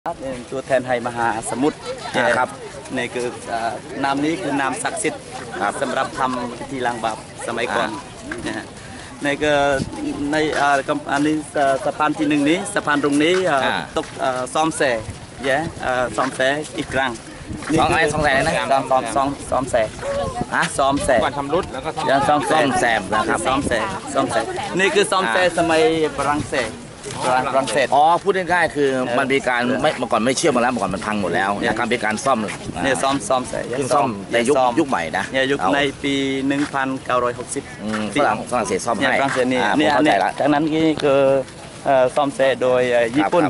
ตัวแทนให้มหาสมุทรครับนี่คือนามนี้คือนามศักดิ์สิทธิ์สำหรับทำพิธีล้างบาปสมัยก่อนนะฮะนี่ก็ในอันนี้สะพานที่หนึ่งนี้สะพานตรงนี้ตกซ้อมแสซ้อมแสอีกครั้งซ้อมแสนะซ้อมแสซ้อมแสก่อนทำรุดแล้วก็ซ้อมแสนะครับซ้อมแสนี่คือซ้อมแสสมัยฝรั่งเศสอ๋อพูดง่ายๆคือมันมีการเมื่อก่อนไม่เชื่อมมาแล้วเมื่อก่อนมันพังหมดแล้วการเป็นการซ่อมเนี่ยซ่อมแสซึ่งซ่อมในยุคใหม่นะเนี่ยยุคในปี1960 ฝรั่งเศสซ่อมให้ฝรั่งเศสนี่จากนั้นนี่คือซ่อมแสโดยญี่ปุ่น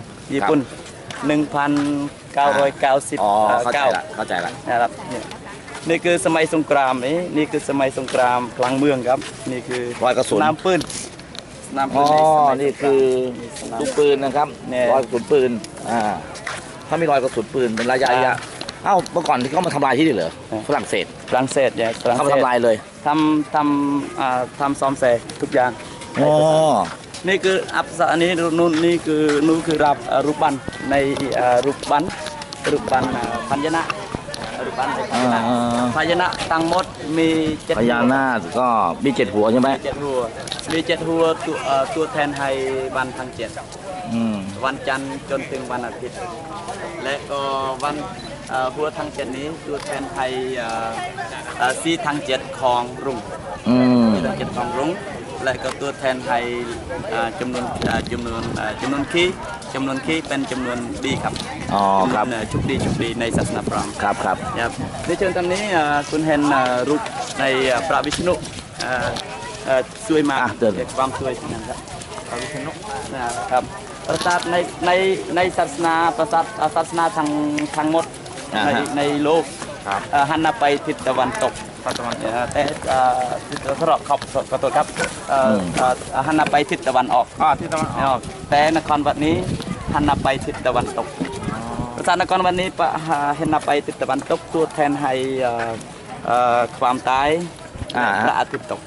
1990 เข้าใจละนะครับนี่คือสมัยสงครามนี่คือสมัยสงครามกลางเมืองครับนี่คือรอยกระสุนน้ำปืนนี่คือลูกปืนนะครับรอยกระสุนปืนถ้ามีรอยกระสุนปืนเป็นระยะเมื่อก่อนที่เขามาทำลายที่นี่เหรอฝรั่งเศสเนี่ยเขามาทำลายเลยทำซ้อมแสทุกอย่างนี่คืออันนี้นี่คือรูปบันในรูปบันพันยนะพญานาคทั้งหมดมี7 พญานาคก็มี7 หัวใช่ไหมมี7 หัวตัวแทนให้วันทั้ง7วันจันทร์จนถึงวันอาทิตย์และก็วันหัวทั้ง7นี้ตัวแทนให้สีทั้ง7ของรุ่ง7ของรุ่งและก็ตัวแทนให้จำนวนคีเป็นจำนวนดีครับครับชุบดีในศาสนาพราหมณ์ครับในเชิงตอนนี้คุณเห็นรูปในพระวิษณุสวยมากความสวยนะครับพระวิษณุนะครับประสาทในศาสนาทั้งหมดในโลกหันไปทิศตะวันตกแต่ทิศตะวันออกขอโทษครับหันไปทิศตะวันออกแต่นครวัดนี้หันไปทิศตะวันตกประสาทนครวัดนี้หันไปทิศตะวันตกตัวแทนให้ความตายพระอาทิตย์ตก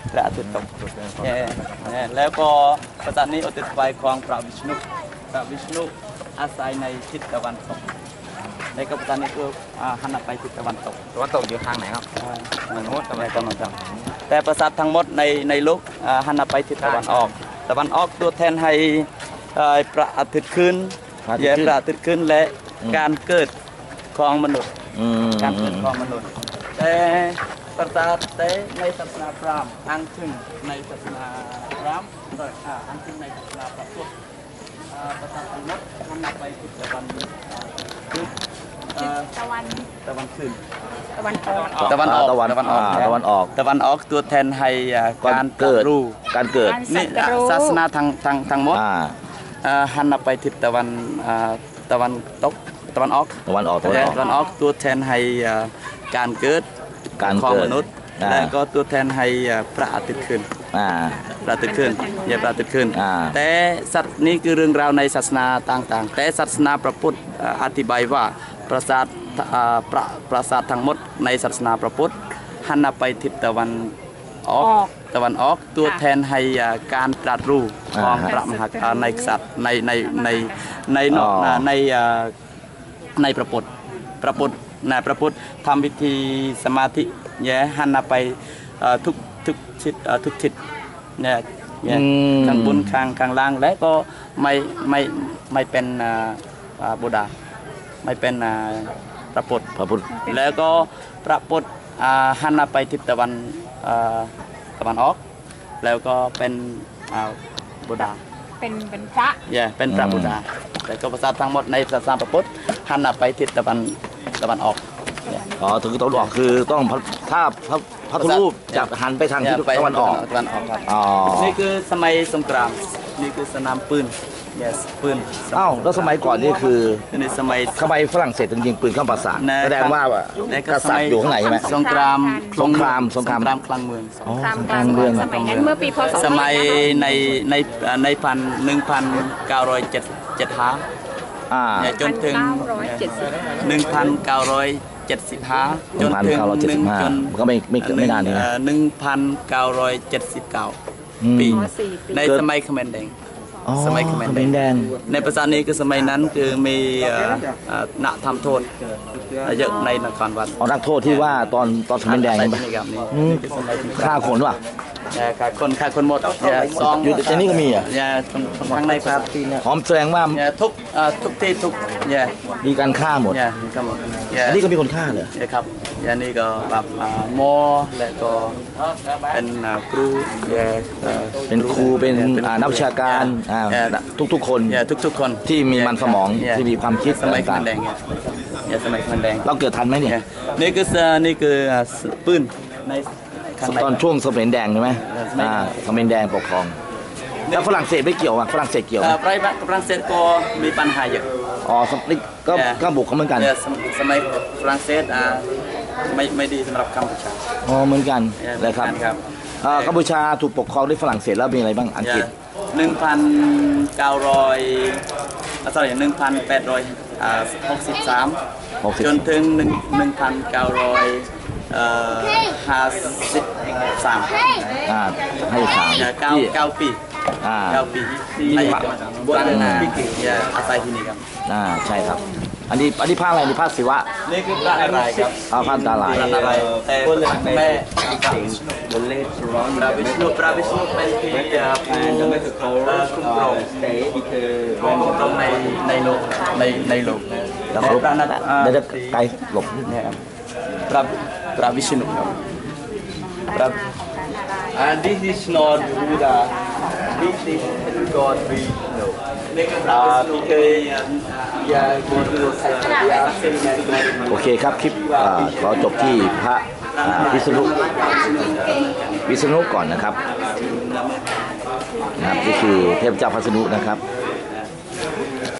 แล้วก็ประสาทนี้อุทิศไปของพระวิษณุอาศัยในทิศตะวันตกในกัปตันนี่คือหันไปทิศตะวันตกอยู่ทางไหนครับมันโน้ตอะไรกันหมดแต่ประสาททั้งหมดในโลกหันไปทิศตะวันออกตัวแทนให้พระอาทิตย์ขึ้นพระอาทิตย์ขึ้นและการเกิดของมนุษย์แต่ประสาทในศาสนาพราหมณ์อ้างถึงในศาสนาพราหมณ์อ้างถึงในศาสนาพระพุทธประสาททั้งหมดหันไปทิศตะวันขึ้นตะวันออกตัวแทนให้การเกิดนี่ศาสนาทั้งหมดหันไปทิศตะวันออกตัวแทนให้การเกิดของมนุษย์และก็ตัวแทนให้พระอาทิตย์ขึ้นแต่สัตว์นี้คือเรื่องราวในศาสนาต่างๆแต่ศาสนาพระพุทธอธิบายว่าปราสาททั้งหมดในศาสนาพระพุทธหันไปทิศตะวันออกตัวแทนให้การตรัสรู้ของพระมหากษัตริย์ในสัตว์ในพระพุทธทำพิธีสมาธิหันไปทุกทิศข้างบนข้างล่างและก็ไม่เป็นบูดาไม่เป็นพระพุทธแล้วก็พระพุทธหันไปทิศตะวันออกแล้วก็เป็นบูดาเป็นพระเป็นพระบูดาแล้วก็ภาษาทั้งหมดในศาสนาพระพุทธหันไปทิศตะวันออกถึงตะวันออกคือต้องถ้าพระพุทธรูปจะหันไปทางทิศตะวันออกครับนี่คือสมัยสงครามนี่คือสนามปืนปืนแล้วสมัยก่อนนี่คือในสมัยฝรั่งเศสจริงๆปืนเข้าปราสาทแสดงว่ากษัตริย์อยู่ข้างในใช่ไหมสงครามกลางเมืองสมัยนั้นเมื่อปีพ.ศ. สมัยใน1975จนถึง1975จนถึงก็ไม่นานนี่ 1979 ปีในสมัยเขมรแดงอ๋อสมัยเขมเขรมรแดงในปราสาทนี้คือสมัยนั้นคือมีณทำโทษเยอะในนครวัดอ๋อนักโทษที่ว่าตอนเขมรแดงใช่ไหมนี่ครับนี่อืมคือสมัยที่ฆ่าคนว่ะฆ่าคนหมดซองอยู่ในนี้ก็มีอ่ะข้างในครับหอมแสดงว่าทุกที่ทุกมีการฆ่าหมดครับหมดอันนี้ก็มีคนฆ่าเหรอครับนี่ก็แบบหมอและก็เป็นครูเป็นครูเป็นนักวิชาการทุกๆคนทุกคนที่มีมันสมองที่มีความคิดสมัยเขมต่างรแดงสมัยเขมรแดงๆเราเกิดทันไหมเนี่ยนี่คือปืนในข้างในตอนช่วงเขมรแดงใช่ไหมสมัยเขมรแดงปกครองแล้วฝรั่งเศสไม่เกี่ยวอ่ะฝรั่งเศสเกี่ยวไหมฝรั่งเศสก็มีปัญหาเยอะอ๋อนี่ก็บุกเขาเหมือนกันสมัยฝรั่งเศสไม่ดีสำหรับกัมพูชาอ๋อเหมือนกันนะครับครับกัมพูชาถูกปกครองด้วยฝรั่งเศสแล้วมีอะไรบ้างอังกฤษ 1,863จนถึง1,953 ให้สาม 9 ปี 9 ปีในบนอาศัยที่นี่ครับใช่ครับอันนี้ผ้าอะไรนี่ผ้าศิวะนี่คือพระอะไรครับผ้าตาลายพระอะไรแต่แม่พระวิษณุเป็นที่คุ้มครองในโลกในโลกแล้วเขาเดี๋ยวจะไกลหลบเนี่ยครับพระวิษณุครับ and this is not Buddha this is God we know นี่คือพระวิษณุโอเคครับคลิปขอจบที่พระวิษณุก่อนนะครับนี่คือเทพเจ้าพัสดุนะครับ